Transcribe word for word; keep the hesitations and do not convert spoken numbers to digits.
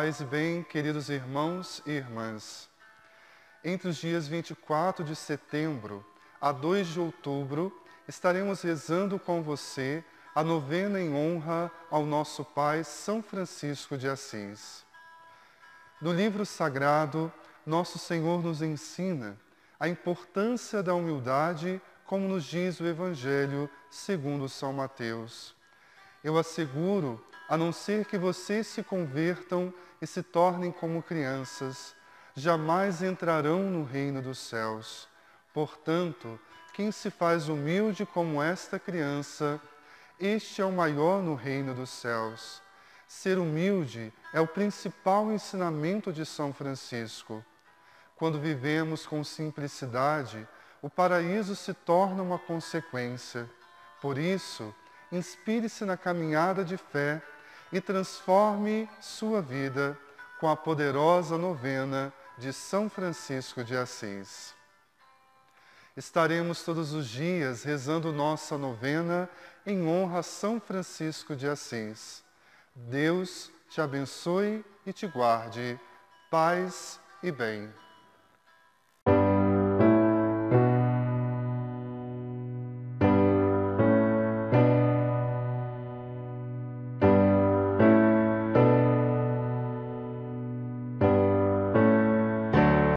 Paz e bem, queridos irmãos e irmãs. Entre os dias vinte e quatro de setembro a dois de outubro, estaremos rezando com você a novena em honra ao nosso Pai São Francisco de Assis. No livro sagrado, Nosso Senhor nos ensina a importância da humildade, como nos diz o Evangelho segundo São Mateus. Eu asseguro, a não ser que vocês se convertam e se tornem como crianças, jamais entrarão no reino dos céus. Portanto, quem se faz humilde como esta criança, este é o maior no reino dos céus. Ser humilde é o principal ensinamento de São Francisco. Quando vivemos com simplicidade, o paraíso se torna uma consequência. Por isso, inspire-se na caminhada de fé e transforme sua vida com a poderosa novena de São Francisco de Assis. Estaremos todos os dias rezando nossa novena em honra a São Francisco de Assis. Deus te abençoe e te guarde. Paz e bem.